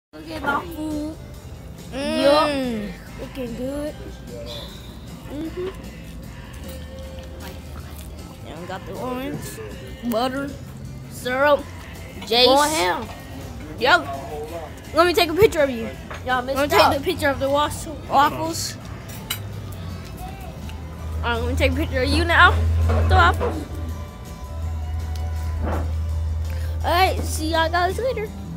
Look at my food. Yup. Looking good. And we got the orange, butter, syrup, Jace. Going ham. Yep. Let me take a picture of you. Y'all missed Let me take the picture of the waffles. Alright, let me take a picture of you now with the waffles. Alright, see y'all guys later.